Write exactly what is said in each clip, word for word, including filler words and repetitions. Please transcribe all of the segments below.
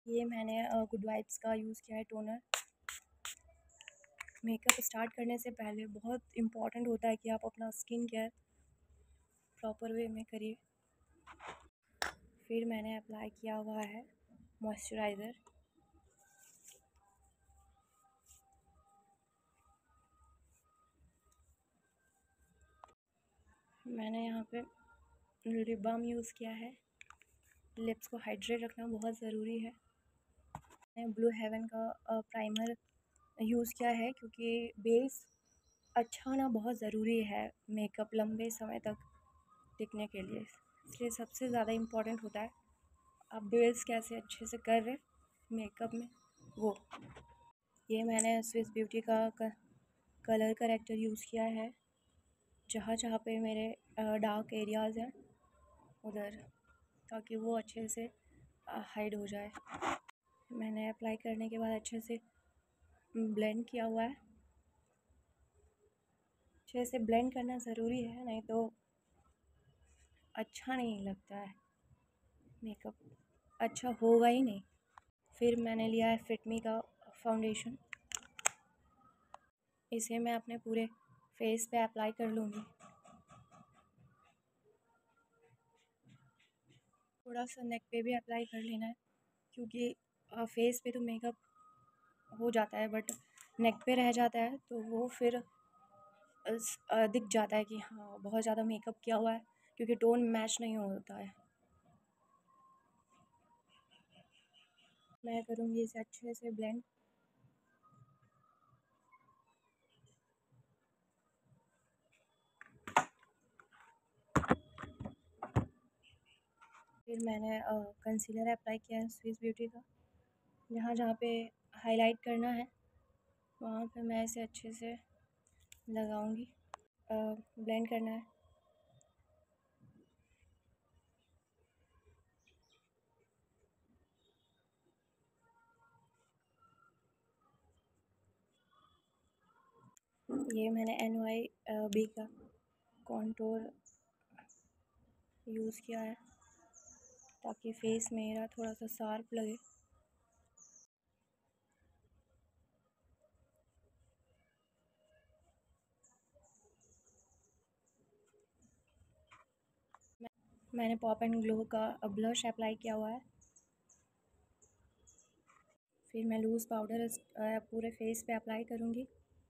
ये मैंने good vibes का यूज़ किया है टोनर। मेकअप स्टार्ट करने से पहले बहुत इम्पॉर्टेंट होता है कि आप अपना स्किन केयर प्रॉपर वे में करिए। फिर मैंने अप्लाई किया हुआ है मॉइस्चराइज़र। मैंने यहाँ पे लिप बाम यूज़ किया है। लिप्स को हाइड्रेट रखना बहुत ज़रूरी है। मैंने ब्लू हेवन का प्राइमर यूज़ किया है क्योंकि बेस अच्छा होना बहुत ज़रूरी है मेकअप लंबे समय तक टिकने के लिए। इसलिए सबसे ज़्यादा इम्पॉर्टेंट होता है आप बेस कैसे अच्छे से कर रहे मेकअप में वो। ये मैंने स्विस ब्यूटी का कलर करेक्टर यूज़ किया है जहाँ जहाँ पे मेरे डार्क एरियाज़ हैं उधर, ताकि वो अच्छे से हाइड हो जाए। मैंने अप्लाई करने के बाद अच्छे से ब्लेंड किया हुआ है। अच्छे से ब्लेंड करना ज़रूरी है, नहीं तो अच्छा नहीं लगता है, मेकअप अच्छा होगा ही नहीं। फिर मैंने लिया है फिटमी का फाउंडेशन। इसे मैं अपने पूरे फेस पे अप्लाई कर लूँगी। थोड़ा सा नेक पे भी अप्लाई कर लेना है क्योंकि फेस पे तो मेकअप हो जाता है बट नेक पे रह जाता है तो वो फिर दिख जाता है कि हाँ बहुत ज़्यादा मेकअप किया हुआ है, क्योंकि टोन मैच नहीं होता है। मैं करूँगी इसे अच्छे से ब्लेंड। फिर मैंने कंसीलर अप्लाई किया है स्विस ब्यूटी का। जहाँ जहाँ पे हाईलाइट करना है वहाँ पे मैं इसे अच्छे से लगाऊंगी। ब्लेंड करना है। ये मैंने एन वाई बी का कॉन्टोर यूज़ किया है ताकि फेस मेरा थोड़ा सा शार्प लगे। मैंने पॉप एंड ग्लो का ब्लश अप्लाई किया हुआ है। फिर मैं लूज़ पाउडर पूरे फेस पे अप्लाई करूँगी।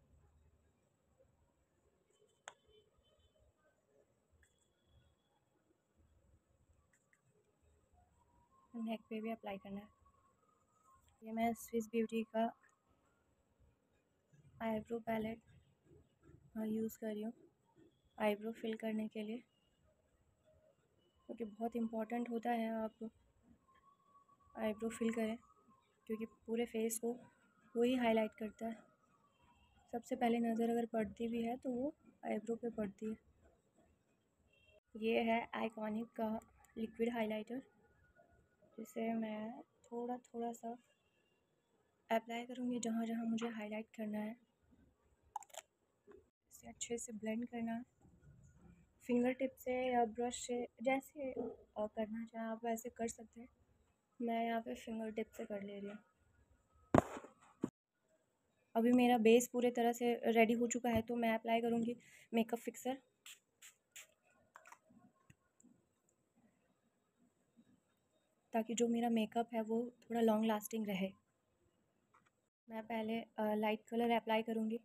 नेक पे भी अप्लाई करना है। ये मैं स्विस ब्यूटी का आईब्रो पैलेट यूज़ कर रही हूँ आईब्रो फिल करने के लिए, क्योंकि तो बहुत इम्पॉर्टेंट होता है आप आईब्रो फिल करें, क्योंकि पूरे फेस को वही हाईलाइट करता है। सबसे पहले नज़र अगर पड़ती भी है तो वो आईब्रो पे पड़ती है। ये है आइकॉनिक का लिक्विड हाइलाइटर, जिसे मैं थोड़ा थोड़ा सा अप्लाई करूँगी जहाँ जहाँ मुझे हाईलाइट करना है। इसे अच्छे से ब्लेंड करना है फिंगर टिप से या ब्रश से, जैसे करना चाहें आप वैसे कर सकते हैं। मैं यहाँ पे फिंगर टिप से कर ले रही हूँ। अभी मेरा बेस पूरे तरह से रेडी हो चुका है तो मैं अप्लाई करूँगी मेकअप फिक्सर। ताकि जो मेरा मेकअप है वो थोड़ा लॉन्ग लास्टिंग रहे। मैं पहले लाइट कलर अप्लाई करूँगी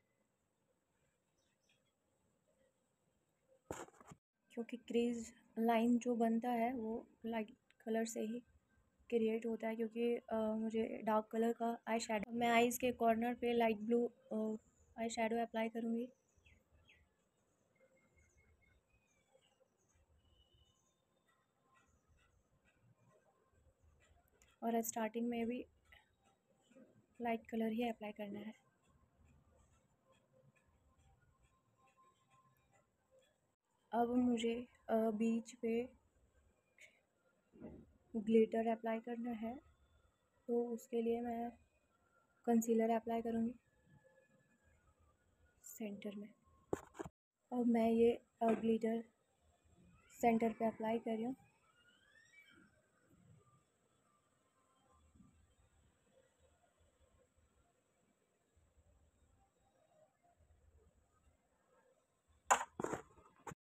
क्योंकि क्रीज लाइन जो बनता है वो लाइट कलर से ही क्रिएट होता है, क्योंकि आ, मुझे डार्क कलर का आई शेडो, मैं आईज़ के कॉर्नर पे light blue eye shadow apply करूँगी। और स्टार्टिंग में भी लाइट कलर ही अप्लाई करना है। अब मुझे बीच पे ग्लिटर अप्लाई करना है, तो उसके लिए मैं कंसीलर अप्लाई करूँगी सेंटर में। अब मैं ये ग्लिटर सेंटर पे अप्लाई कर रही हूँ।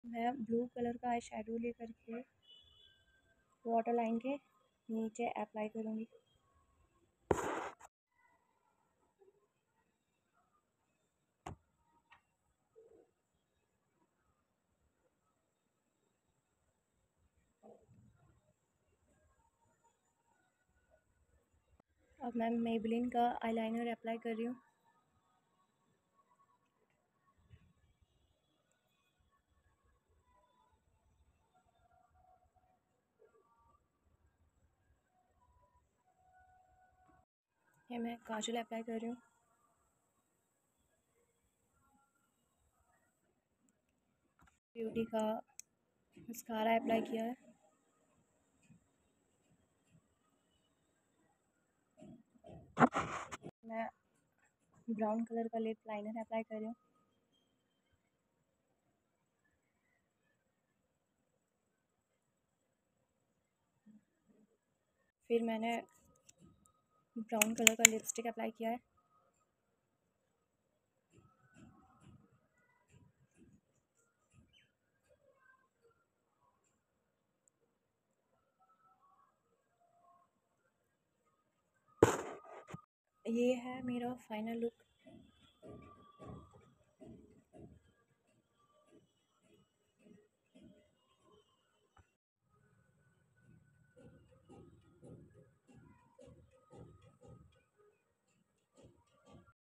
मैं ब्लू कलर का आई शेडो लेकर के वाटर लाइन के नीचे अप्लाई करूँगी। अब मैं मेबलिन का आईलाइनर अप्लाई कर रही हूँ। ये मैं काजल अप्लाई कर रही हूँ। ब्यूटी का मस्कारा अप्लाई किया है। मैं ब्राउन कलर का लिप लाइनर अप्लाई कर रही हूँ। फिर मैंने ब्राउन कलर का लिपस्टिक अप्लाई किया है। ये है मेरा फाइनल लुक।